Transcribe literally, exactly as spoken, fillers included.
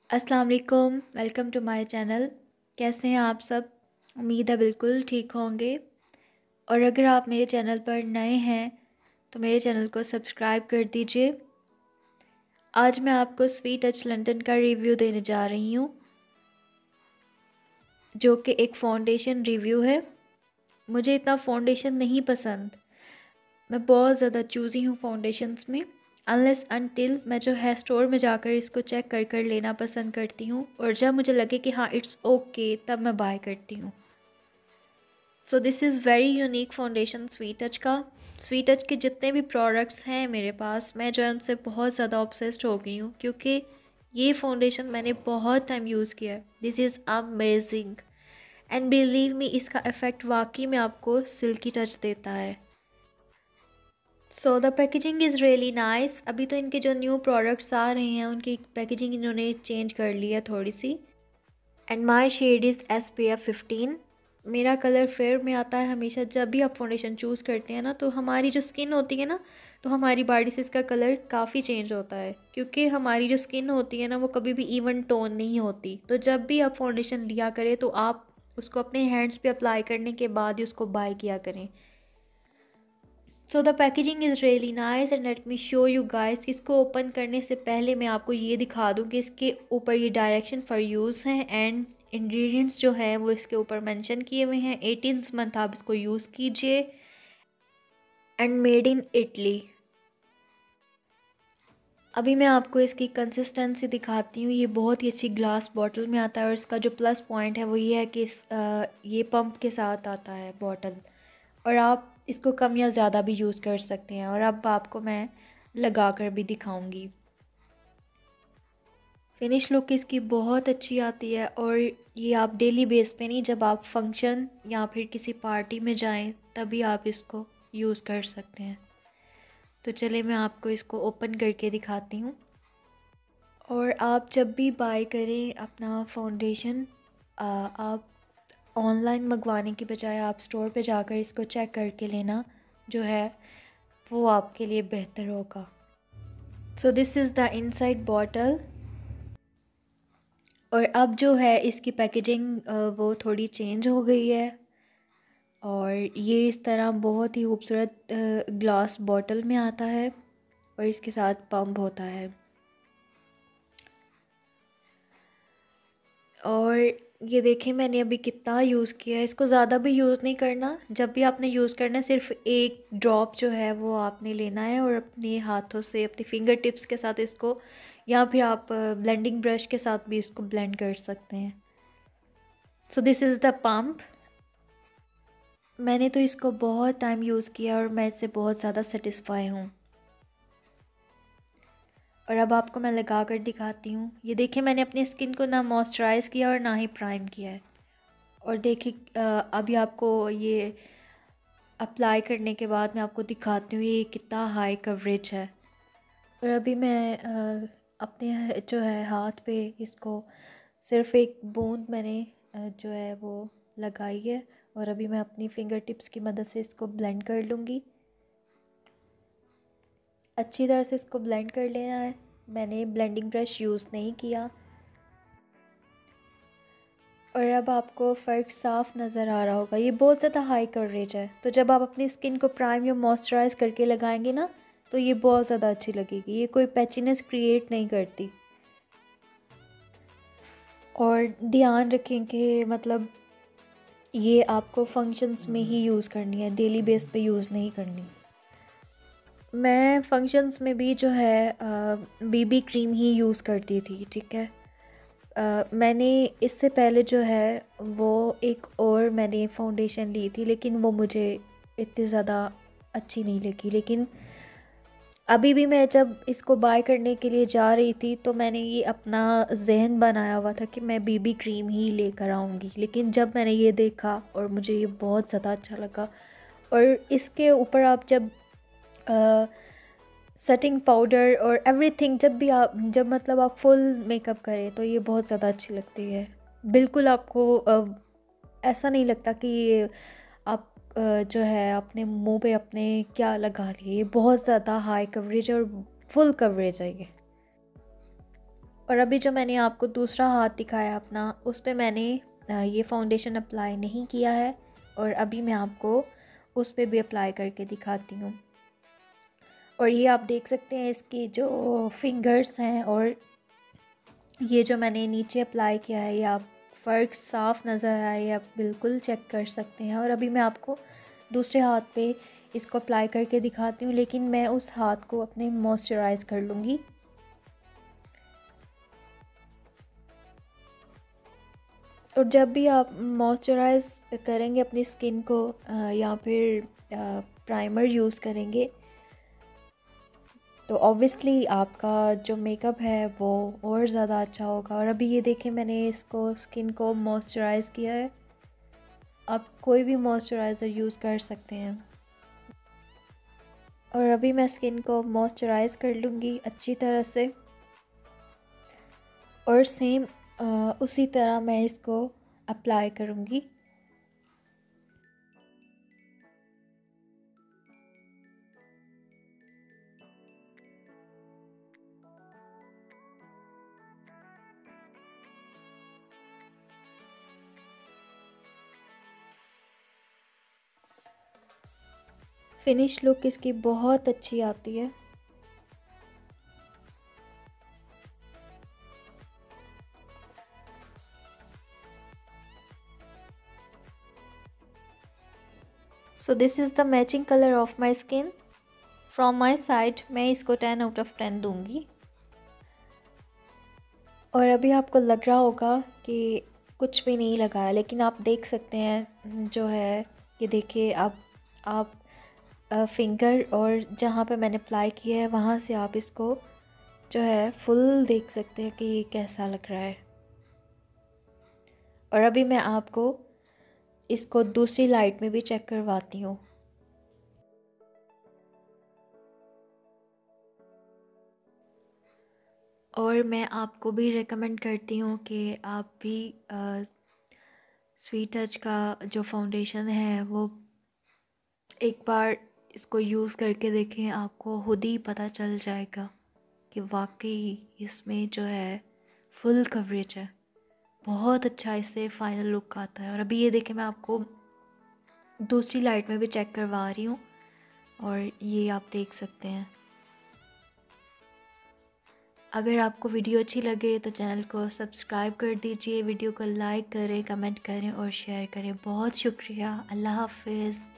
अस्सलाम वालेकुम, welcome to my channel. कैसे हैं आप सब? उम्मीद है बिल्कुल ठीक होंगे। और अगर आप मेरे चैनल पर नए हैं तो मेरे चैनल को सब्सक्राइब कर दीजिए। आज मैं आपको स्वीट टच लंदन का रिव्यू देने जा रही हूँ, जो कि एक फाउंडेशन रिव्यू है। मुझे इतना फाउंडेशन नहीं पसंद, मैं बहुत ज़्यादा चूज़ी हूँ फाउंडेशंस में। अनलेस अनटिल मैं जो है स्टोर में जाकर इसको चेक कर कर लेना पसंद करती हूँ, और जब मुझे लगे कि हाँ इट्स ओके तब मैं बाय करती हूँ। So this is very unique foundation Sweet Touch का। स्वीट टच के जितने भी प्रोडक्ट्स हैं मेरे पास, मैं जो है उनसे बहुत ज़्यादा ऑब्सेस्ड हो गई हूँ, क्योंकि ये फाउंडेशन मैंने बहुत टाइम यूज़ किया है। This is amazing and believe me, इसका इफ़ेक्ट वाकई में आपको सिल्की टच देता है। So the packaging is really nice. अभी तो इनके जो न्यू प्रोडक्ट्स आ रहे हैं उनकी पैकेजिंग इन्होंने चेंज कर ली है थोड़ी सी। And my shade is S P F fifteen. मेरा कलर फेयर में आता है हमेशा। जब भी आप फाउंडेशन चूज़ करते हैं ना, तो हमारी जो स्किन होती है ना, तो हमारी बॉडी से इसका कलर काफ़ी चेंज होता है, क्योंकि हमारी जो स्किन होती है ना वो कभी भी इवन टोन नहीं होती। तो जब भी आप फाउंडेशन लिया करें तो आप उसको अपने हैंड्स पे अप्लाई करने के बाद ही उसको बाय किया करें। So the packaging is really nice and let me show you guys. इसको ओपन करने से पहले मैं आपको ये दिखा दूँ कि इसके ऊपर ये डायरेक्शन फॉर यूज़ हैं एंड इंग्रेडिएंट्स जो है वो इसके ऊपर मेंशन किए हुए हैं। एटीन मंथ आप इसको यूज़ कीजिए एंड मेड इन इटली। अभी मैं आपको इसकी कंसिस्टेंसी दिखाती हूँ। ये बहुत ही अच्छी ग्लास बॉटल में आता है, और इसका जो प्लस पॉइंट है वो ये है कि इस आ, ये पंप के साथ आता है बॉटल, और आप इसको कम या ज़्यादा भी यूज़ कर सकते हैं। और अब आपको मैं लगा कर भी दिखाऊंगी। फिनिश लुक इसकी बहुत अच्छी आती है, और ये आप डेली बेस पे नहीं, जब आप फंक्शन या फिर किसी पार्टी में जाएं तभी आप इसको यूज़ कर सकते हैं। तो चले मैं आपको इसको ओपन करके दिखाती हूँ। और आप जब भी बाय करें अपना फाउंडेशन, आप ऑनलाइन मंगवाने की बजाय आप स्टोर पे जाकर इसको चेक करके लेना जो है वो आपके लिए बेहतर होगा। So this is the inside bottle. और अब जो है इसकी पैकेजिंग वो थोड़ी चेंज हो गई है, और ये इस तरह बहुत ही खूबसूरत ग्लास बॉटल में आता है, और इसके साथ पंप होता है। और ये देखें मैंने अभी कितना यूज़ किया है। इसको ज़्यादा भी यूज़ नहीं करना। जब भी आपने यूज़ करना है सिर्फ एक ड्रॉप जो है वो आपने लेना है, और अपने हाथों से अपने फिंगर टिप्स के साथ इसको, या फिर आप ब्लेंडिंग ब्रश के साथ भी इसको ब्लेंड कर सकते हैं। So this is the pump. मैंने तो इसको बहुत टाइम यूज़ किया और मैं इससे बहुत ज़्यादा सेटिस्फाई हूँ। और अब आपको मैं लगा कर दिखाती हूँ। ये देखिए मैंने अपनी स्किन को ना मॉइस्चराइज़ किया और ना ही प्राइम किया है। और देखिए अभी आपको ये अप्लाई करने के बाद मैं आपको दिखाती हूँ ये कितना हाई कवरेज है। और अभी मैं आ, अपने जो है हाथ पे इसको सिर्फ एक बूंद मैंने आ, जो है वो लगाई है, और अभी मैं अपनी फिंगर टिप्स की मदद से इसको ब्लेंड कर लूँगी। अच्छी तरह से इसको ब्लेंड कर लेना है। मैंने ब्लेंडिंग ब्रश यूज़ नहीं किया। और अब आपको फ़र्क साफ नज़र आ रहा होगा। ये बहुत ज़्यादा हाई कवरेज है, तो जब आप अपनी स्किन को प्राइम या मॉइस्चराइज़ करके लगाएंगे ना, तो ये बहुत ज़्यादा अच्छी लगेगी। ये कोई पैचीनेस क्रिएट नहीं करती। और ध्यान रखें कि मतलब ये आपको फंक्शंस में ही यूज़ करनी है, डेली बेस पे यूज़ नहीं करनी। मैं फंक्शंस में भी जो है बीबी क्रीम ही यूज़ करती थी, ठीक है। Uh, मैंने इससे पहले जो है वो एक और मैंने फाउंडेशन ली थी, लेकिन वो मुझे इतनी ज़्यादा अच्छी नहीं लगी। लेकिन अभी भी मैं जब इसको बाय करने के लिए जा रही थी तो मैंने ये अपना जहन बनाया हुआ था कि मैं बीबी क्रीम ही लेकर आऊँगी। लेकिन जब मैंने ये देखा और मुझे ये बहुत ज़्यादा अच्छा लगा। और इसके ऊपर आप जब आ, सेटिंग पाउडर और एवरीथिंग, जब भी आप जब मतलब आप फुल मेकअप करें तो ये बहुत ज़्यादा अच्छी लगती है। बिल्कुल आपको आ, ऐसा नहीं लगता कि ये आप आ, जो है अपने मुंह पे अपने क्या लगा लिए। ये बहुत ज़्यादा हाई कवरेज और फुल कवरेज है ये। और अभी जो मैंने आपको दूसरा हाथ दिखाया अपना, उस पे मैंने ये फाउंडेशन अप्लाई नहीं किया है, और अभी मैं आपको उस पे भी अप्लाई करके दिखाती हूँ। और ये आप देख सकते हैं इसकी जो फिंगर्स हैं और ये जो मैंने नीचे अप्लाई किया है, ये आप फ़र्क साफ़ नज़र आए, ये आप बिल्कुल चेक कर सकते हैं। और अभी मैं आपको दूसरे हाथ पे इसको अप्लाई करके दिखाती हूँ, लेकिन मैं उस हाथ को अपने मॉइस्चराइज़ कर लूँगी। और जब भी आप मॉइस्चराइज़ करेंगे अपनी स्किन को या फिर प्राइमर यूज़ करेंगे, तो ऑब्वियसली आपका जो मेकअप है वो और ज़्यादा अच्छा होगा। और अभी ये देखें, मैंने इसको स्किन को मॉइस्चराइज़ किया है। आप कोई भी मॉइस्चराइज़र यूज़ कर सकते हैं। और अभी मैं स्किन को मॉइस्चराइज़ कर लूँगी अच्छी तरह से, और सेम उसी तरह मैं इसको अप्लाई करूँगी। फिनिश लुक इसकी बहुत अच्छी आती है। So this is the matching colour of my skin. From my side मैं इसको टेन आउट ऑफ टेन दूँगी। और अभी आपको लग रहा होगा कि कुछ भी नहीं लगा है, लेकिन आप देख सकते हैं जो है, ये देखिए आप आप फिंगर और जहाँ पे मैंने अप्लाई किया है वहाँ से आप इसको जो है फुल देख सकते हैं कि ये कैसा लग रहा है। और अभी मैं आपको इसको दूसरी लाइट में भी चेक करवाती हूँ। और मैं आपको भी रेकमेंड करती हूँ कि आप भी स्वीट टच का जो फाउंडेशन है वो एक बार इसको यूज़ करके देखें, आपको खुद ही पता चल जाएगा कि वाकई इसमें जो है फुल कवरेज है। बहुत अच्छा इससे फाइनल लुक आता है। और अभी ये देखें, मैं आपको दूसरी लाइट में भी चेक करवा रही हूँ, और ये आप देख सकते हैं। अगर आपको वीडियो अच्छी लगे तो चैनल को सब्सक्राइब कर दीजिए, वीडियो को लाइक करें, कमेंट करें और शेयर करें। बहुत शुक्रिया। अल्लाह हाफ़िज़।